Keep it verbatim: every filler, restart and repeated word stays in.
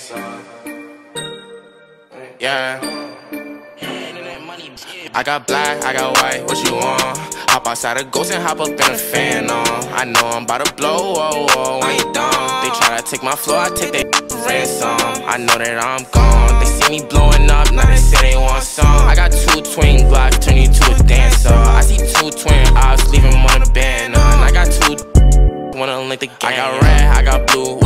Yeah. I got black, I got white, what you want? Hop outside a ghost and hop up in a fan on. I know I'm about to blow, whoa, whoa, I ain't dumb. They try to take my flow, I take their ransom. I know that I'm gone. They see me blowing up, now they say they want some. I got two twin blocks, turn you to a dancer. I see two twin ops, leave them on a banner. And I got two wanna link the game. I got red, I got blue,